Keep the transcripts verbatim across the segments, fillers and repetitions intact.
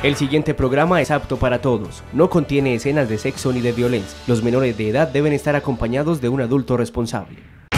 El siguiente programa es apto para todos. No contiene escenas de sexo ni de violencia. Los menores de edad deben estar acompañados de un adulto responsable.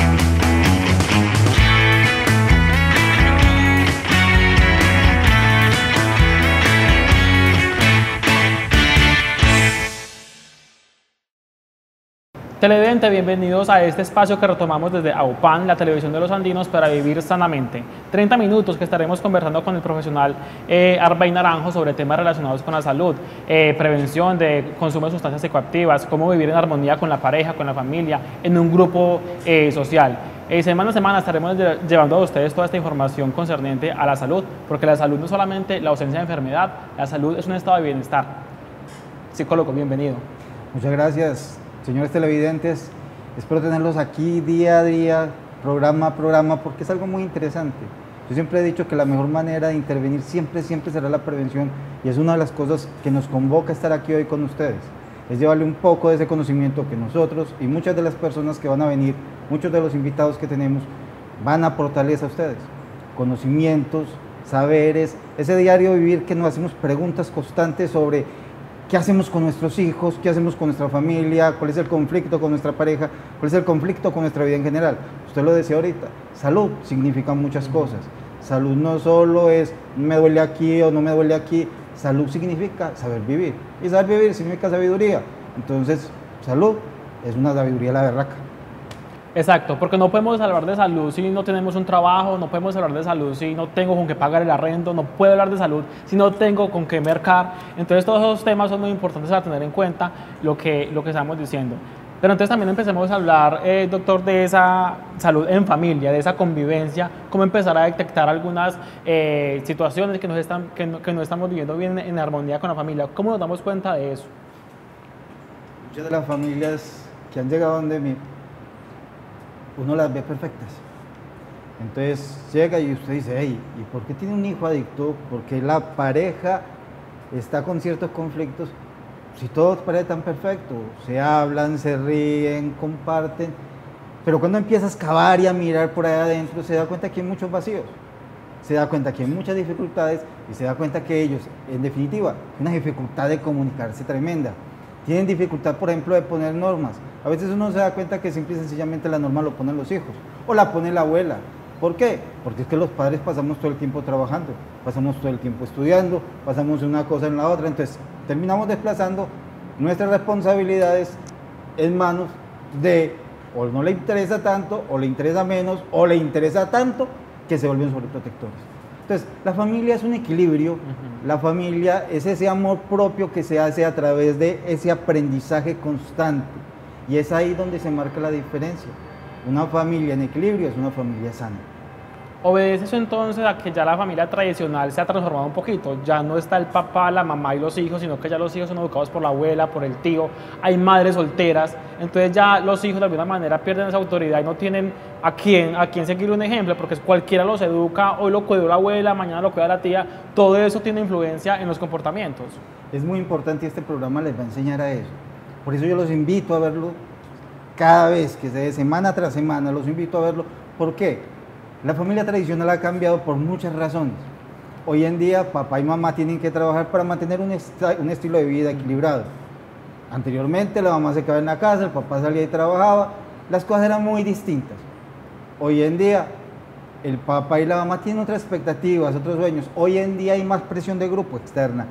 Televidente, bienvenidos a este espacio que retomamos desde AUPAN, la televisión de los andinos, para vivir sanamente. treinta minutos que estaremos conversando con el profesional eh, Arbey Naranjo sobre temas relacionados con la salud, eh, prevención de consumo de sustancias psicoactivas, cómo vivir en armonía con la pareja, con la familia, en un grupo eh, social. Eh, semana a semana estaremos llevando a ustedes toda esta información concerniente a la salud, porque la salud no es solamente la ausencia de enfermedad, la salud es un estado de bienestar. Psicólogo, bienvenido. Muchas gracias. Señores televidentes, espero tenerlos aquí día a día, programa a programa, porque es algo muy interesante. Yo siempre he dicho que la mejor manera de intervenir siempre, siempre será la prevención, y es una de las cosas que nos convoca a estar aquí hoy con ustedes. Es llevarle un poco de ese conocimiento que nosotros y muchas de las personas que van a venir, muchos de los invitados que tenemos, van a aportarles a ustedes. Conocimientos, saberes, ese diario vivir que nos hacemos preguntas constantes sobre ¿qué hacemos con nuestros hijos? ¿Qué hacemos con nuestra familia? ¿Cuál es el conflicto con nuestra pareja? ¿Cuál es el conflicto con nuestra vida en general? Usted lo decía ahorita, salud significa muchas cosas. Salud no solo es me duele aquí o no me duele aquí, salud significa saber vivir. Y saber vivir significa sabiduría. Entonces, salud es una sabiduría la berraca. Exacto, porque no podemos hablar de salud si no tenemos un trabajo, no podemos hablar de salud si no tengo con qué pagar el arrendo, no puedo hablar de salud si no tengo con qué mercar. Entonces todos esos temas son muy importantes a tener en cuenta lo que, lo que estamos diciendo. Pero entonces también empecemos a hablar, eh, doctor, de esa salud en familia, de esa convivencia, cómo empezar a detectar algunas eh, situaciones que, nos están, que, no, que no estamos viviendo bien en armonía con la familia. ¿Cómo nos damos cuenta de eso? Muchas de las familias que han llegado donde mí, uno las ve perfectas. Entonces llega y usted dice, hey, ¿y por qué tiene un hijo adicto? ¿Por qué la pareja está con ciertos conflictos? Si todos parecen tan perfectos, se hablan, se ríen, comparten, pero cuando empieza a excavar y a mirar por ahí adentro, se da cuenta que hay muchos vacíos, se da cuenta que hay muchas dificultades y se da cuenta que ellos, en definitiva, una dificultad de comunicarse tremenda. Tienen dificultad, por ejemplo, de poner normas. A veces uno se da cuenta que simple y sencillamente la norma lo ponen los hijos o la pone la abuela. ¿Por qué? Porque es que los padres pasamos todo el tiempo trabajando, pasamos todo el tiempo estudiando, pasamos de una cosa en la otra, entonces terminamos desplazando nuestras responsabilidades en manos de o no le interesa tanto, o le interesa menos, o le interesa tanto que se vuelven sobreprotectores. Entonces, la familia es un equilibrio, uh-huh. La familia es ese amor propio que se hace a través de ese aprendizaje constante, y es ahí donde se marca la diferencia. Una familia en equilibrio es una familia sana. ¿Obedece eso entonces a que ya la familia tradicional se ha transformado un poquito? Ya no está el papá, la mamá y los hijos, sino que ya los hijos son educados por la abuela, por el tío, hay madres solteras, entonces ya los hijos de alguna manera pierden esa autoridad y no tienen a quién, a quién seguir un ejemplo, porque cualquiera los educa, hoy lo cuidó la abuela, mañana lo cuida la tía, todo eso tiene influencia en los comportamientos. Es muy importante y este programa les va a enseñar a eso. Por eso yo los invito a verlo cada vez que se dé, semana tras semana, los invito a verlo. ¿Por qué? La familia tradicional ha cambiado por muchas razones. Hoy en día, papá y mamá tienen que trabajar para mantener un, est un estilo de vida equilibrado. Anteriormente, la mamá se quedaba en la casa, el papá salía y trabajaba, las cosas eran muy distintas. Hoy en día, el papá y la mamá tienen otras expectativas, otros sueños. Hoy en día hay más presión de grupo externa.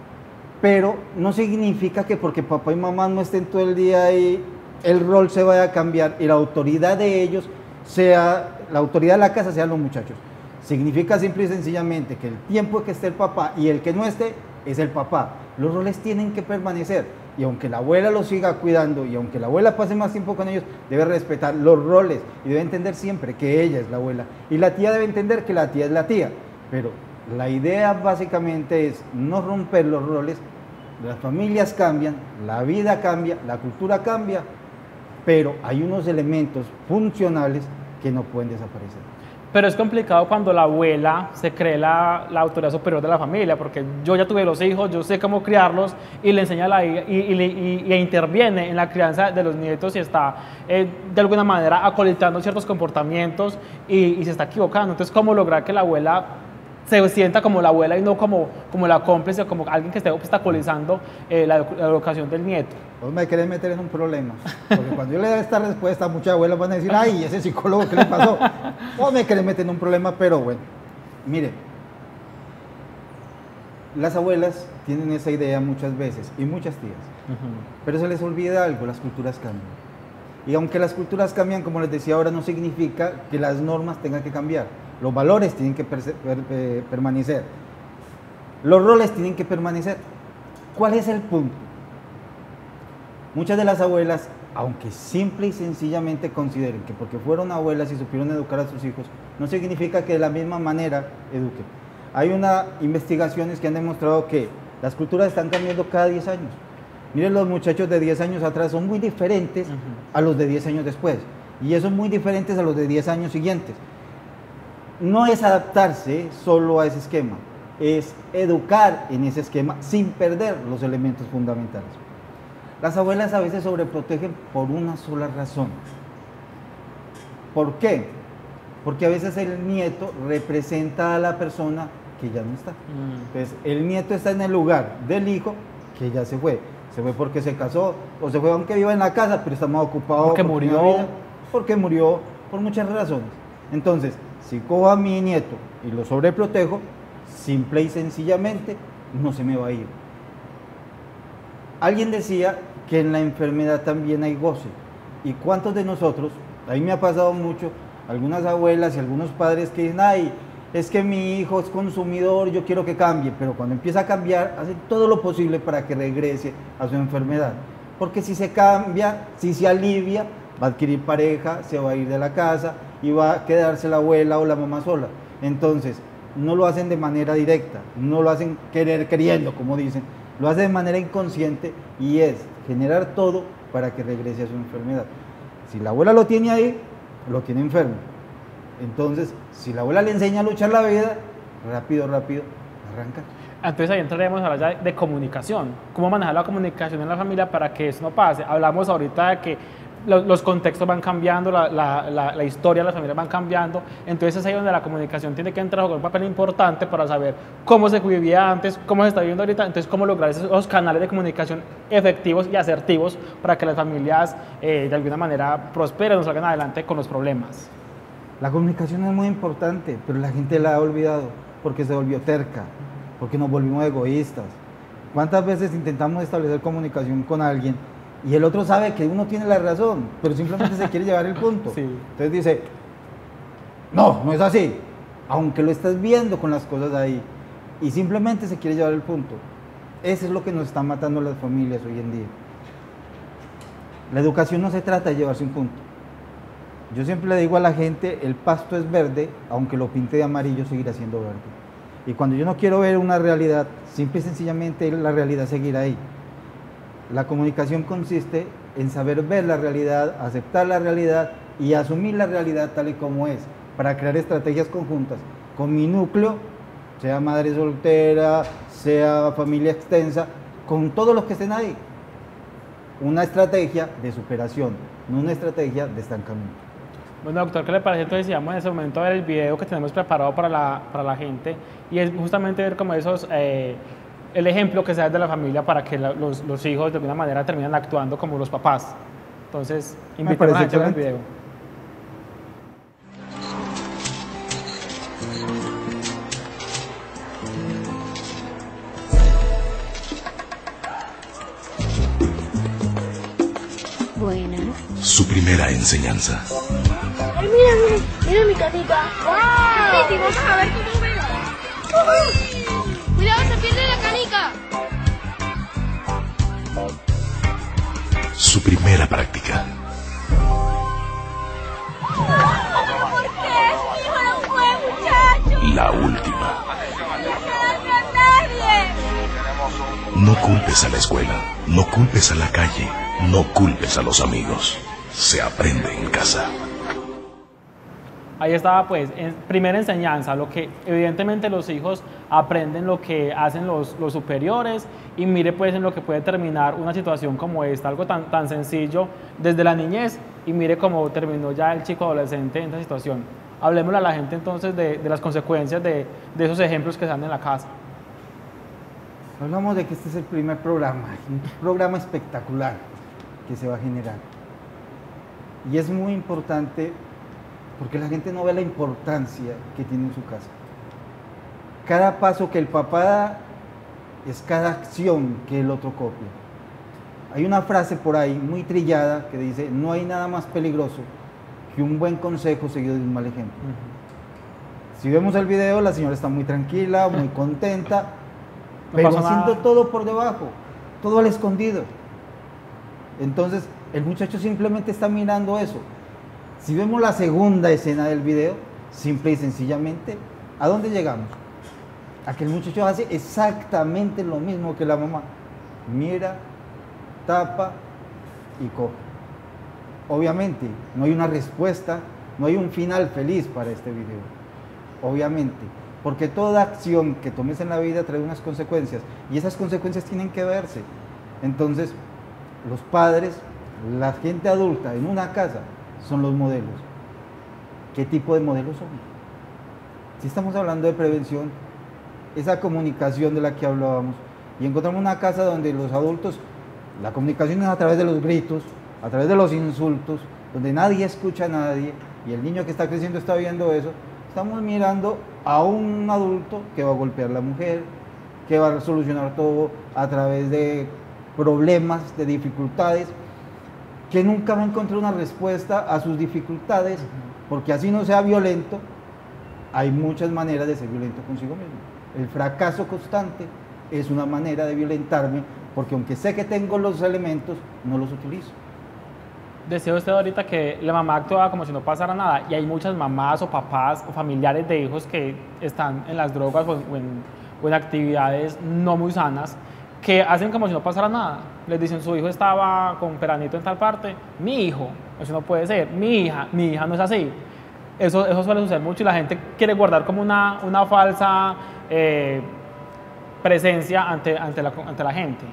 Pero no significa que porque papá y mamá no estén todo el día ahí, el rol se vaya a cambiar y la autoridad de ellos sea, la autoridad de la casa sean los muchachos. Significa simple y sencillamente que el tiempo que esté el papá y el que no esté es el papá. Los roles tienen que permanecer, y aunque la abuela los siga cuidando y aunque la abuela pase más tiempo con ellos, debe respetar los roles y debe entender siempre que ella es la abuela, y la tía debe entender que la tía es la tía. Pero la idea básicamente es no romper los roles. Las familias cambian, la vida cambia, la cultura cambia, pero hay unos elementos funcionales que no pueden desaparecer. Pero es complicado cuando la abuela se cree la, la autoridad superior de la familia, porque yo ya tuve los hijos, yo sé cómo criarlos, y le enseña a la hija, y, y, y, y interviene en la crianza de los nietos y está eh, de alguna manera acolitando ciertos comportamientos y, y se está equivocando. Entonces, ¿cómo lograr que la abuela se sienta como la abuela y no como, como la cómplice o como alguien que esté obstaculizando eh, la, la educación del nieto. Vos me querés meter en un problema, porque cuando yo le doy esta respuesta, muchas abuelas van a decir, ay, ese psicólogo, ¿qué le pasó? Vos me querés meter en un problema, pero bueno, mire, las abuelas tienen esa idea muchas veces, y muchas tías, uh-huh. pero se les olvida algo, las culturas cambian. Y aunque las culturas cambian, como les decía ahora, no significa que las normas tengan que cambiar. Los valores tienen que per per permanecer. Los roles tienen que permanecer. ¿Cuál es el punto? Muchas de las abuelas, aunque simple y sencillamente consideren que porque fueron abuelas y supieron educar a sus hijos, no significa que de la misma manera eduquen. Hay unas investigaciones que han demostrado que las culturas están cambiando cada diez años. Miren, los muchachos de diez años atrás son muy diferentes uh-huh. a los de diez años después. Y esos muy diferentes a los de diez años siguientes. No es adaptarse solo a ese esquema, es educar en ese esquema sin perder los elementos fundamentales. Las abuelas a veces sobreprotegen por una sola razón. ¿Por qué? Porque a veces el nieto representa a la persona que ya no está. Mm. Entonces, el nieto está en el lugar del hijo que ya se fue. Se fue porque se casó, o se fue aunque viva en la casa, pero está más ocupado. Porque, porque murió. Vida, porque murió, por muchas razones. Entonces, si cojo a mi nieto y lo sobreprotejo, simple y sencillamente no se me va a ir. Alguien decía que en la enfermedad también hay goce. ¿Y cuántos de nosotros, a mí me ha pasado mucho, algunas abuelas y algunos padres que dicen, ay, es que mi hijo es consumidor, yo quiero que cambie, pero cuando empieza a cambiar, hacen todo lo posible para que regrese a su enfermedad. Porque si se cambia, si se alivia, va a adquirir pareja, se va a ir de la casa y va a quedarse la abuela o la mamá sola. Entonces, no lo hacen de manera directa, no lo hacen querer queriendo, como dicen, lo hacen de manera inconsciente y es generar todo para que regrese a su enfermedad. Si la abuela lo tiene ahí, lo tiene enfermo. Entonces, si la abuela le enseña a luchar la vida, rápido, rápido, arranca. Entonces ahí entraremos a hablar de comunicación, cómo manejar la comunicación en la familia para que eso no pase. Hablamos ahorita de que los, los contextos van cambiando, la, la, la, la historia de las familias van cambiando, entonces es ahí donde la comunicación tiene que entrar a jugar un papel importante para saber cómo se vivía antes, cómo se está viviendo ahorita, entonces cómo lograr esos canales de comunicación efectivos y asertivos para que las familias eh, de alguna manera prosperen o salgan adelante con los problemas. La comunicación es muy importante, pero la gente la ha olvidado porque se volvió terca, porque nos volvimos egoístas. ¿Cuántas veces intentamos establecer comunicación con alguien y el otro sabe que uno tiene la razón, pero simplemente se quiere llevar el punto? Sí. Entonces dice, no, no es así, aunque lo estás viendo con las cosas ahí, y simplemente se quiere llevar el punto. Eso es lo que nos está matando las familias hoy en día. La educación no se trata de llevarse un punto. Yo siempre le digo a la gente, el pasto es verde, aunque lo pinte de amarillo, seguirá siendo verde. Y cuando yo no quiero ver una realidad, simple y sencillamente la realidad seguirá ahí. La comunicación consiste en saber ver la realidad, aceptar la realidad y asumir la realidad tal y como es, para crear estrategias conjuntas con mi núcleo, sea madre soltera, sea familia extensa, con todos los que estén ahí. Una estrategia de superación, no una estrategia de estancamiento. Bueno, doctor, ¿qué le parece? Entonces, decíamos en ese momento a ver el video que tenemos preparado para la, para la gente y es justamente ver como esos, eh, el ejemplo que se da de la familia para que la, los, los hijos de alguna manera terminen actuando como los papás. Entonces, invitamos a ver el video. Buenas. Su primera enseñanza. Ay, mira, mira, mira mi canica. ¡Wow! Sí, vamos a ver cómo veo. Uh-huh. Cuidado, se pierde la canica. Su primera práctica. ¿Por qué? Mi hijo no fue, muchacho. La última. No se a nadie. No culpes a la escuela, no culpes a la calle, no culpes a los amigos. Se aprende en casa. Ahí estaba pues, en primera enseñanza, lo que evidentemente los hijos aprenden lo que hacen los, los superiores y mire pues en lo que puede terminar una situación como esta, algo tan, tan sencillo desde la niñez y mire cómo terminó ya el chico adolescente en esta situación. Hablemosle a la gente entonces de, de las consecuencias de, de esos ejemplos que se dan en la casa. Hablamos de que este es el primer programa, un programa espectacular que se va a generar. Y es muy importante porque la gente no ve la importancia que tiene en su casa. Cada paso que el papá da es cada acción que el otro copia. Hay una frase por ahí muy trillada que dice, no hay nada más peligroso que un buen consejo seguido de un mal ejemplo. Uh-huh. Si vemos el video, la señora está muy tranquila, muy contenta, no pero haciendo nada. Todo por debajo, todo al escondido. Entonces, el muchacho simplemente está mirando eso. Si vemos la segunda escena del video, simple y sencillamente, ¿a dónde llegamos? A que el muchacho hace exactamente lo mismo que la mamá. Mira, tapa y coge. Obviamente, no hay una respuesta, no hay un final feliz para este video. Obviamente, porque toda acción que tomes en la vida trae unas consecuencias y esas consecuencias tienen que verse. Entonces, los padres, la gente adulta en una casa son los modelos. ¿Qué tipo de modelos son? Si estamos hablando de prevención, esa comunicación de la que hablábamos, y encontramos una casa donde los adultos, la comunicación es a través de los gritos, a través de los insultos, donde nadie escucha a nadie, y el niño que está creciendo está viendo eso, estamos mirando a un adulto que va a golpear a la mujer, que va a solucionar todo a través de problemas, de dificultades, que nunca va a encontrar una respuesta a sus dificultades, porque así no sea violento, hay muchas maneras de ser violento consigo mismo. El fracaso constante es una manera de violentarme, porque aunque sé que tengo los elementos, no los utilizo. Decía usted ahorita que la mamá actuaba como si no pasara nada, y hay muchas mamás o papás o familiares de hijos que están en las drogas o en, o en actividades no muy sanas, que hacen como si no pasara nada. Les dicen, su hijo estaba con peranito en tal parte, mi hijo, eso no puede ser, mi hija, mi hija no es así. Eso, eso suele suceder mucho y la gente quiere guardar como una, una falsa eh, presencia ante, ante, la, ante la gente.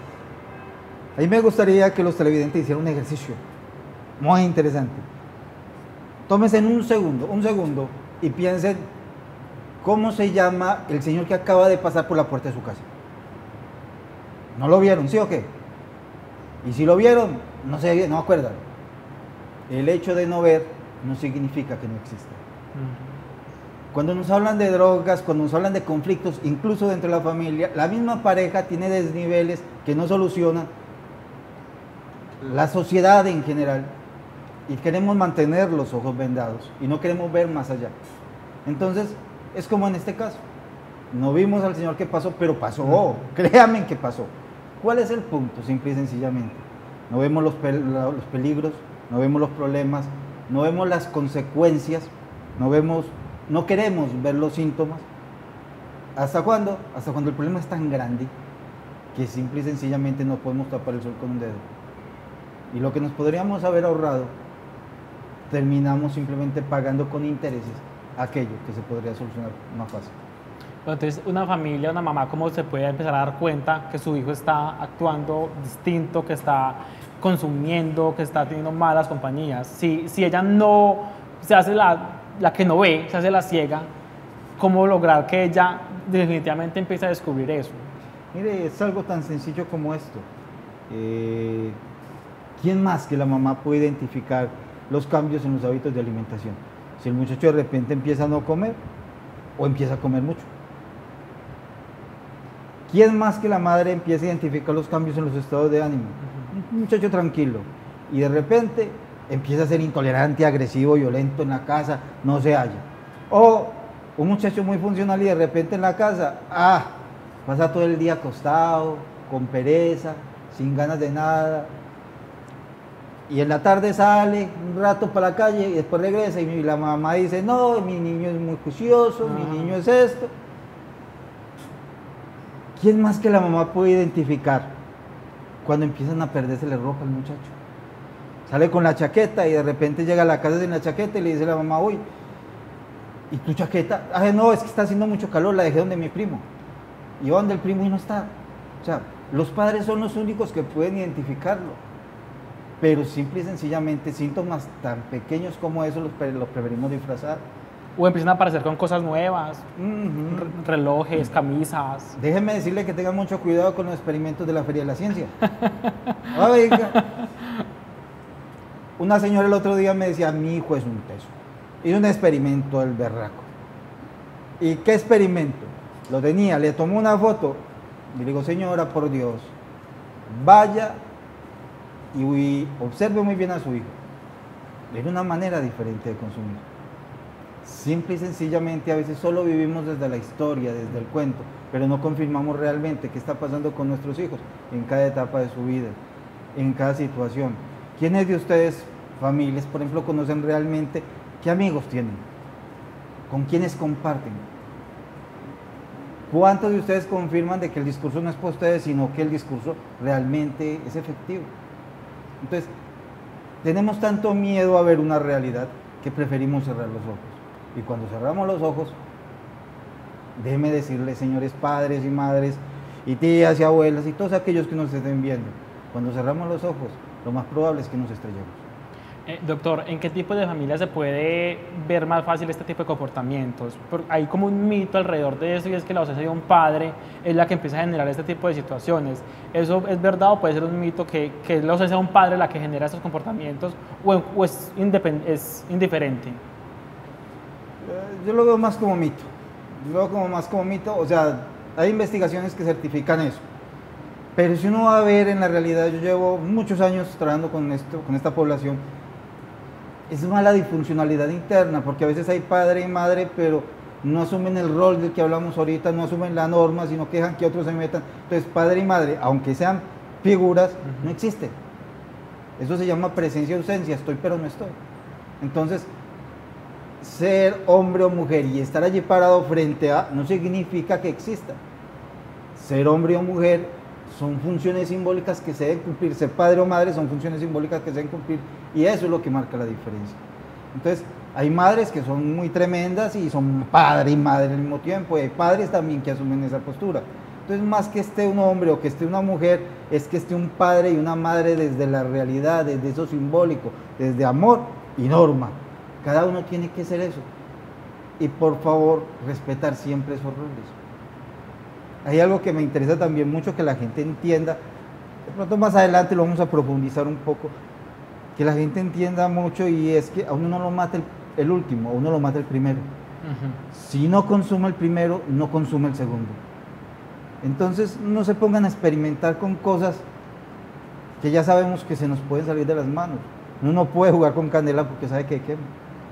A mí me gustaría que los televidentes hicieran un ejercicio muy interesante. Tómense en un segundo, un segundo, y piensen cómo se llama el señor que acaba de pasar por la puerta de su casa. ¿No lo vieron, sí o qué? Y si lo vieron, no se no acuerdan. El hecho de no ver no significa que no exista. Uh-huh. Cuando nos hablan de drogas, cuando nos hablan de conflictos, incluso dentro de la familia, la misma pareja tiene desniveles que no solucionan la sociedad en general, y queremos mantener los ojos vendados y no queremos ver más allá. Entonces, es como en este caso. No vimos al señor que pasó, pero pasó. Oh, créanme que pasó. ¿Cuál es el punto? Simple y sencillamente. No vemos los, pe los peligros, no vemos los problemas, no vemos las consecuencias, no vemos, no queremos ver los síntomas. ¿Hasta cuándo? Hasta cuando el problema es tan grande que simple y sencillamente no podemos tapar el sol con un dedo. Y lo que nos podríamos haber ahorrado, terminamos simplemente pagando con intereses aquello que se podría solucionar más fácil. Entonces, una familia, una mamá, ¿cómo se puede empezar a dar cuenta que su hijo está actuando distinto, que está consumiendo, que está teniendo malas compañías? Si, si ella no se hace la, la que no ve, se hace la ciega, ¿cómo lograr que ella definitivamente empiece a descubrir eso? Mire, es algo tan sencillo como esto. Eh, ¿Quién más que la mamá puede identificar los cambios en los hábitos de alimentación? Si el muchacho de repente empieza a no comer o empieza a comer mucho. ¿Quién más que la madre empieza a identificar los cambios en los estados de ánimo? Un muchacho tranquilo y de repente empieza a ser intolerante, agresivo, violento en la casa, no se halla. O un muchacho muy funcional y de repente en la casa, ah, pasa todo el día acostado, con pereza, sin ganas de nada. Y en la tarde sale un rato para la calle y después regresa y la mamá dice, no, mi niño es muy juicioso, ah. mi niño es esto. ¿Quién más que la mamá puede identificar cuando empiezan a perderse la ropa al muchacho? Sale con la chaqueta y de repente llega a la casa sin la chaqueta y le dice a la mamá, uy, ¿y tu chaqueta? Ah, no, es que está haciendo mucho calor, la dejé donde mi primo. Y va donde el primo y no está. O sea, los padres son los únicos que pueden identificarlo. Pero simple y sencillamente síntomas tan pequeños como eso los, los preferimos disfrazar. o empiezan a aparecer con cosas nuevas, Ujú. re- relojes, camisas. Déjeme decirle que tenga mucho cuidado con los experimentos de la Feria de la Ciencia. Oiga. Una señora el otro día me decía, mi hijo es un teso. Hizo un experimento del berraco. ¿Y qué experimento? Lo tenía, le tomó una foto. Y le digo, señora, por Dios, vaya y, y observe muy bien a su hijo. Es una manera diferente de consumir. Simple y sencillamente a veces solo vivimos desde la historia, desde el cuento, pero no confirmamos realmente qué está pasando con nuestros hijos en cada etapa de su vida, en cada situación. ¿Quiénes de ustedes, familias, por ejemplo, conocen realmente qué amigos tienen? ¿Con quiénes comparten? ¿Cuántos de ustedes confirman de que el discurso no es para ustedes, sino que el discurso realmente es efectivo? Entonces, tenemos tanto miedo a ver una realidad que preferimos cerrar los ojos. Y cuando cerramos los ojos, déjenme decirles, señores padres y madres, y tías y abuelas, y todos aquellos que nos estén viendo, cuando cerramos los ojos, lo más probable es que nos estrellemos. Eh, doctor, ¿en qué tipo de familia se puede ver más fácil este tipo de comportamientos? Porque hay como un mito alrededor de eso y es que la ausencia de un padre es la que empieza a generar este tipo de situaciones. ¿Eso es verdad o puede ser un mito que, que es la ausencia de un padre la que genera estos comportamientos o, o es, independ- es indiferente? Eh, Yo lo veo más como mito. Yo lo veo como más como mito. O sea, hay investigaciones que certifican eso. Pero si uno va a ver en la realidad, yo llevo muchos años trabajando con esto, con esta población, es más la disfuncionalidad interna, porque a veces hay padre y madre, pero no asumen el rol del que hablamos ahorita, no asumen la norma, sino que dejan que otros se metan. Entonces, padre y madre, aunque sean figuras, uh-huh. no existen. Eso se llama presencia y ausencia, estoy pero no estoy. Entonces, ser hombre o mujer y estar allí parado frente a, no significa que exista. Ser hombre o mujer son funciones simbólicas que se deben cumplir, ser padre o madre son funciones simbólicas que se deben cumplir y eso es lo que marca la diferencia. Entonces, hay madres que son muy tremendas y son padre y madre al mismo tiempo, y hay padres también que asumen esa postura. Entonces, más que esté un hombre o que esté una mujer, es que esté un padre y una madre desde la realidad, desde eso simbólico, desde amor y norma. Cada uno tiene que ser eso. Y por favor, respetar siempre esos roles. Hay algo que me interesa también mucho que la gente entienda, de pronto más adelante lo vamos a profundizar un poco, que la gente entienda mucho y es que a uno no lo mata el, el último, a uno lo mata el primero. Uh-huh. Si no consume el primero, no consume el segundo. Entonces no se pongan a experimentar con cosas que ya sabemos que se nos pueden salir de las manos. Uno no puede jugar con candela porque sabe que quema.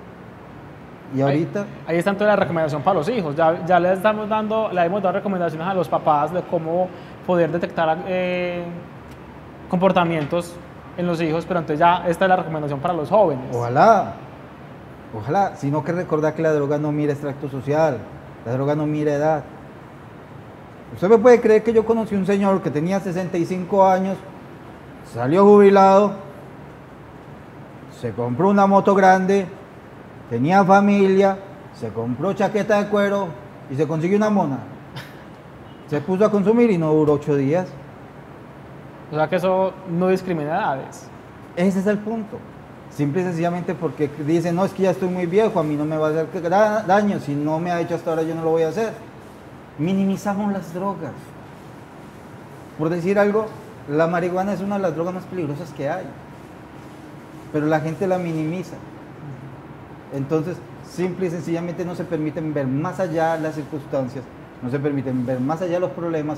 Y ahorita... Ahí, ahí está toda la recomendación para los hijos. Ya, ya le estamos dando, le hemos dado recomendaciones a los papás de cómo poder detectar eh, comportamientos en los hijos, pero entonces ya esta es la recomendación para los jóvenes. Ojalá, ojalá, sino que recordar que la droga no mira extracto social, la droga no mira edad. Usted me puede creer que yo conocí un señor que tenía sesenta y cinco años, salió jubilado, se compró una moto grande, tenía familia, se compró chaqueta de cuero y se consiguió una mona. Se puso a consumir y no duró ocho días. O sea que eso no discrimina edades. Ese es el punto. Simple y sencillamente porque dicen, no, es que ya estoy muy viejo, a mí no me va a hacer daño, si no me ha hecho hasta ahora yo no lo voy a hacer. Minimizamos las drogas. Por decir algo, la marihuana es una de las drogas más peligrosas que hay, pero la gente la minimiza. Entonces, simple y sencillamente no se permiten ver más allá las circunstancias, no se permiten ver más allá los problemas,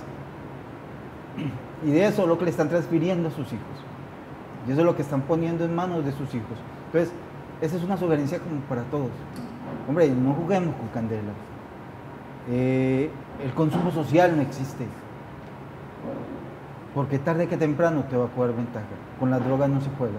y de eso es lo que le están transfiriendo a sus hijos, y eso es lo que están poniendo en manos de sus hijos. Entonces, esa es una sugerencia como para todos. Hombre, no juguemos con candela. Eh, el consumo social no existe, porque tarde que temprano te va a jugar ventaja. Con las drogas no se juega.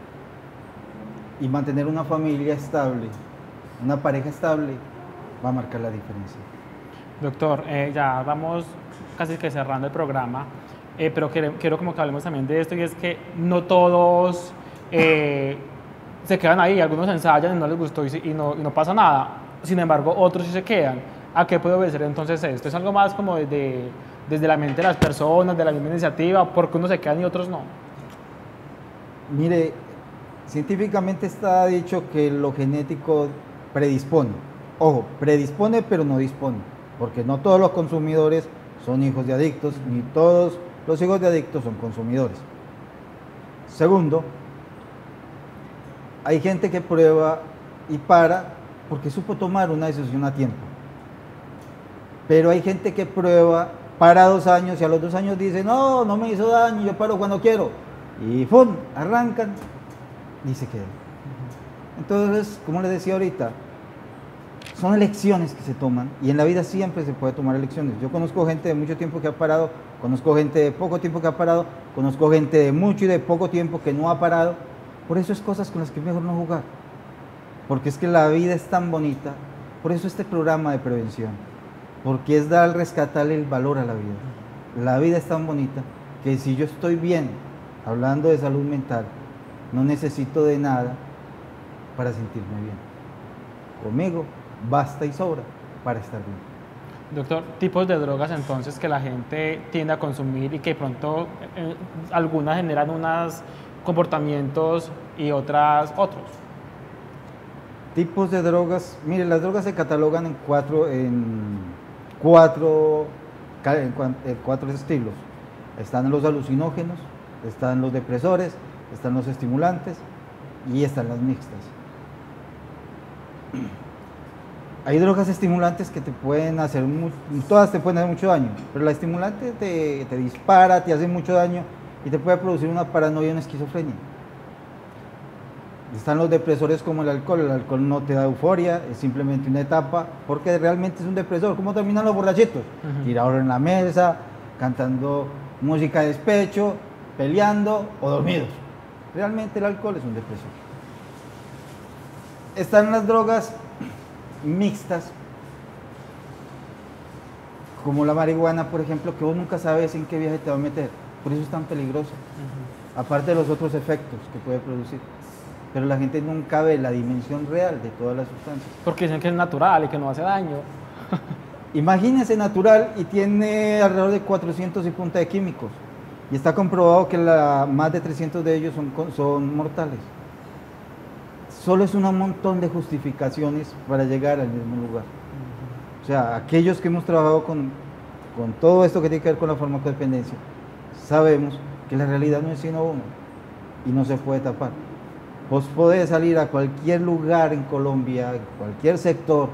Y mantener una familia estable, una pareja estable, va a marcar la diferencia. Doctor, eh, ya vamos casi que cerrando el programa, eh, pero quiero, quiero como que hablemos también de esto, y es que no todos eh, se quedan ahí, algunos ensayan y no les gustó y, y, no, y no pasa nada, sin embargo otros sí se quedan. ¿A qué puede obedecer entonces esto? ¿Es algo más como desde, desde la mente de las personas, de la misma iniciativa, porque unos se quedan y otros no? Mire, científicamente está dicho que lo genético predispone, Ojo, predispone pero no dispone, porque no todos los consumidores son hijos de adictos, ni todos los hijos de adictos son consumidores. Segundo, hay gente que prueba y para porque supo tomar una decisión a tiempo. Pero hay gente que prueba, para dos años y a los dos años dice, no, no me hizo daño, yo paro cuando quiero. Y ¡pum!, arrancan y se quedan. Entonces, como les decía ahorita, son elecciones que se toman y en la vida siempre se puede tomar elecciones. Yo conozco gente de mucho tiempo que ha parado, conozco gente de poco tiempo que ha parado, conozco gente de mucho y de poco tiempo que no ha parado. Por eso es cosas con las que es mejor no jugar, porque es que la vida es tan bonita. Por eso este programa de prevención, porque es dar, rescatarle el valor a la vida. La vida es tan bonita que si yo estoy bien, hablando de salud mental, no necesito de nada para sentirme bien. Conmigo basta y sobra para estar bien. Doctor, tipos de drogas entonces que la gente tiende a consumir y que pronto eh, algunas generan unos comportamientos y otras otros. Tipos de drogas, mire, las drogas se catalogan en cuatro, en cuatro, en cuatro estilos. Están los alucinógenos, están los depresores, están los estimulantes y están las mixtas. Hay drogas estimulantes que te pueden hacer, mucho, todas te pueden hacer mucho daño, pero la estimulante te, te dispara, te hace mucho daño y te puede producir una paranoia y una esquizofrenia. Están los depresores como el alcohol. El alcohol no te da euforia, es simplemente una etapa, porque realmente es un depresor. ¿Cómo terminan los borrachitos? Uh-huh. Tirados en la mesa, cantando música de despecho, peleando o dormidos. Realmente el alcohol es un depresor. Están las drogas mixtas, como la marihuana, por ejemplo, que vos nunca sabes en qué viaje te va a meter. Por eso es tan peligrosa. Uh-huh. Aparte de los otros efectos que puede producir. Pero la gente nunca ve la dimensión real de todas las sustancias. Porque dicen que es natural y que no hace daño. Imagínense natural y tiene alrededor de cuatrocientos y punta de químicos. Y está comprobado que la, más de trescientos de ellos son, son mortales. Solo es un montón de justificaciones para llegar al mismo lugar. Uh-huh. O sea, aquellos que hemos trabajado con, con todo esto que tiene que ver con la farmacodependencia, sabemos que la realidad no es sino uno y no se puede tapar. Vos podés salir a cualquier lugar en Colombia, en cualquier sector,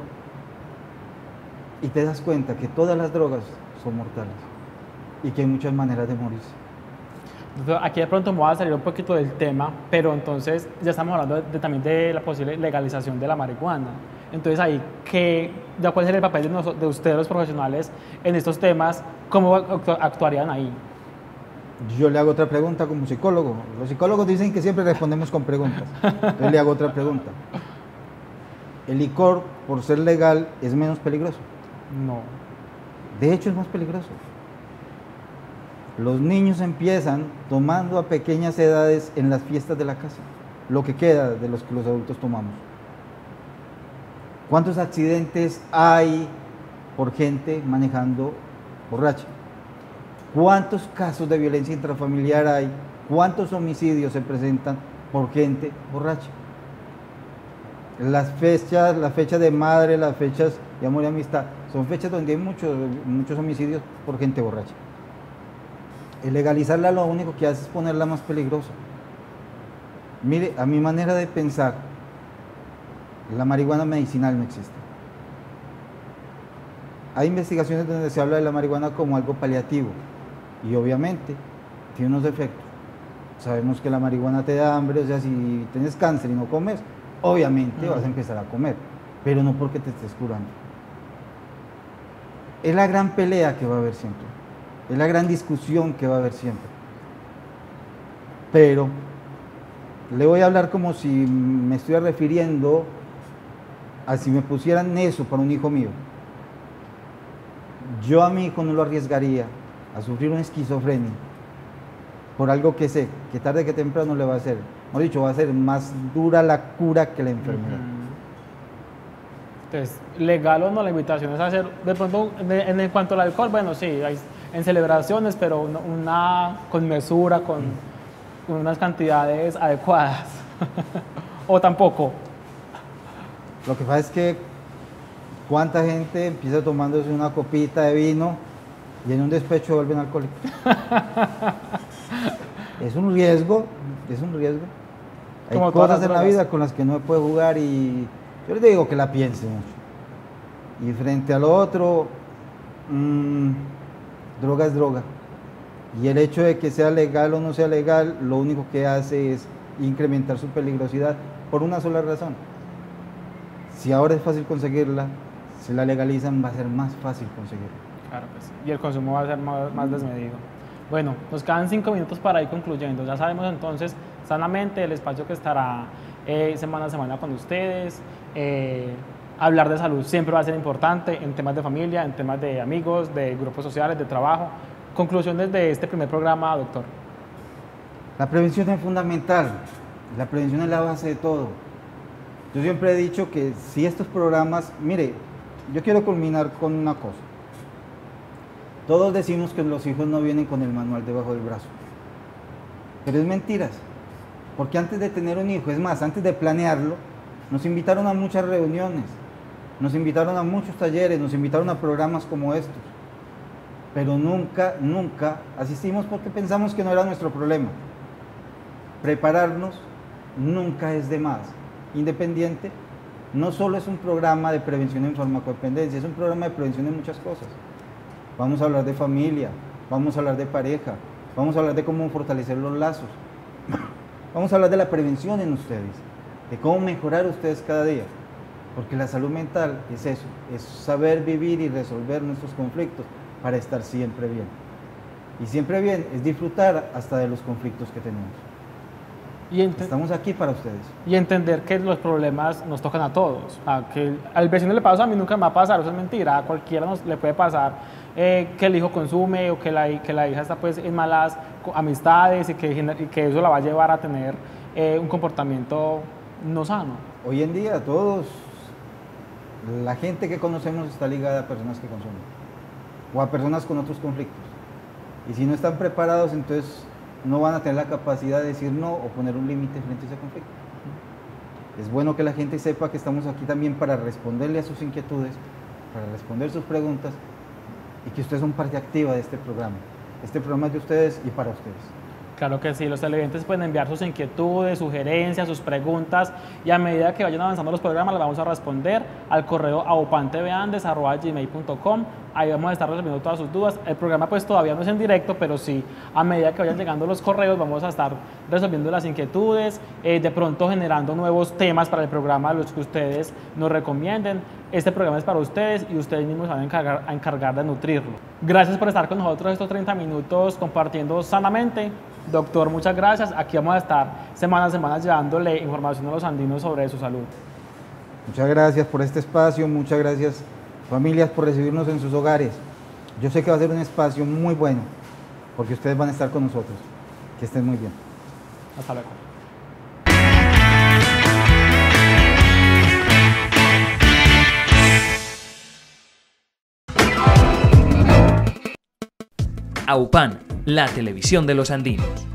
y te das cuenta que todas las drogas son mortales y que hay muchas maneras de morirse. Aquí de pronto me voy a salir un poquito del tema, pero entonces ya estamos hablando de, de, también de la posible legalización de la marihuana. Entonces ahí, ¿qué, ya ¿cuál sería el papel de, nos, de ustedes los profesionales en estos temas? ¿Cómo actuarían ahí? Yo le hago otra pregunta como psicólogo. Los psicólogos dicen que siempre respondemos con preguntas. Yo le hago otra pregunta. ¿El licor, por ser legal, es menos peligroso? No. De hecho, es más peligroso. Los niños empiezan tomando a pequeñas edades en las fiestas de la casa, lo que queda de los que los adultos tomamos. ¿Cuántos accidentes hay por gente manejando borracha? ¿Cuántos casos de violencia intrafamiliar hay? ¿Cuántos homicidios se presentan por gente borracha? Las fechas, las fechas de madre, las fechas de amor y amistad, son fechas donde hay muchos, muchos homicidios por gente borracha. El legalizarla lo único que hace es ponerla más peligrosa. Mire, a mi manera de pensar, la marihuana medicinal no existe. Hay investigaciones donde se habla de la marihuana como algo paliativo y obviamente tiene unos efectos. Sabemos que la marihuana te da hambre, o sea, si tienes cáncer y no comes, obviamente uh-huh. vas a empezar a comer, pero no porque te estés curando. Es la gran pelea que va a haber siempre, es la gran discusión que va a haber siempre. Pero le voy a hablar como si me estuviera refiriendo a si me pusieran eso para un hijo mío. Yo a mi hijo no lo arriesgaría a sufrir una esquizofrenia por algo que sé que tarde que temprano le va a hacer, mejor dicho, va a ser más dura la cura que la enfermedad. Entonces, legal o no, la invitación es hacer, de pronto, en, en cuanto al alcohol, bueno, sí, hay en celebraciones, pero una, una con mesura, con, con unas cantidades adecuadas. O tampoco. Lo que pasa es que ¿Cuánta gente empieza tomándose una copita de vino y en un despecho vuelven alcohólicos? Es un riesgo, es un riesgo. Hay Como todas cosas las en la drogas. vida con las que no se puede jugar y yo les digo que la piense mucho. Y frente a lo otro, mmm, droga es droga. Y el hecho de que sea legal o no sea legal, lo único que hace es incrementar su peligrosidad por una sola razón. Si ahora es fácil conseguirla, si la legalizan va a ser más fácil conseguirla. Claro que sí. Y el consumo va a ser más, más desmedido. Bueno, nos quedan cinco minutos para ir concluyendo. Ya sabemos entonces sanamente el espacio que estará eh, semana a semana con ustedes. Eh, hablar de salud siempre va a ser importante en temas de familia, en temas de amigos, de grupos sociales, de trabajo. Conclusiones de este primer programa, doctor. La prevención es fundamental. La prevención es la base de todo. Yo siempre he dicho que si estos programas, mire, yo quiero culminar con una cosa. Todos decimos que los hijos no vienen con el manual debajo del brazo, pero es mentiras, porque antes de tener un hijo, es más, antes de planearlo, nos invitaron a muchas reuniones, nos invitaron a muchos talleres, nos invitaron a programas como estos, pero nunca, nunca asistimos porque pensamos que no era nuestro problema. Prepararnos nunca es de más. Independiente, no solo es un programa de prevención en farmacodependencia, es un programa de prevención en muchas cosas. Vamos a hablar de familia, vamos a hablar de pareja, vamos a hablar de cómo fortalecer los lazos, vamos a hablar de la prevención en ustedes, de cómo mejorar ustedes cada día, porque la salud mental es eso, es saber vivir y resolver nuestros conflictos para estar siempre bien. Y siempre bien es disfrutar hasta de los conflictos que tenemos. Y, ente Estamos aquí para ustedes. y entender que los problemas nos tocan a todos. A que al vecino le pasa, a mí nunca me va a pasar, eso es mentira. A cualquiera nos, le puede pasar eh, que el hijo consume o que la, que la hija está pues, en malas amistades y que, y que eso la va a llevar a tener eh, un comportamiento no sano. Hoy en día todos, la gente que conocemos está ligada a personas que consumen o a personas con otros conflictos. Y si no están preparados, entonces no van a tener la capacidad de decir no o poner un límite frente a ese conflicto. Es bueno que la gente sepa que estamos aquí también para responderle a sus inquietudes, para responder sus preguntas y que ustedes son parte activa de este programa. Este programa es de ustedes y para ustedes. Claro que sí, los televidentes pueden enviar sus inquietudes, sugerencias, sus preguntas y a medida que vayan avanzando los programas les vamos a responder al correo aupanteveandes arroba gmail punto com. Ahí vamos a estar resolviendo todas sus dudas. El programa pues todavía no es en directo, pero sí a medida que vayan llegando los correos vamos a estar resolviendo las inquietudes, eh, de pronto generando nuevos temas para el programa, los que ustedes nos recomienden. Este programa es para ustedes y ustedes mismos se van a encargar, a encargar de nutrirlo. Gracias por estar con nosotros estos treinta minutos compartiendo sanamente. Doctor, muchas gracias. Aquí vamos a estar semana a semana llevándole información a los andinos sobre su salud. Muchas gracias por este espacio, muchas gracias familias por recibirnos en sus hogares. Yo sé que va a ser un espacio muy bueno, porque ustedes van a estar con nosotros. Que estén muy bien. Hasta luego. AUPAN, la televisión de los andinos.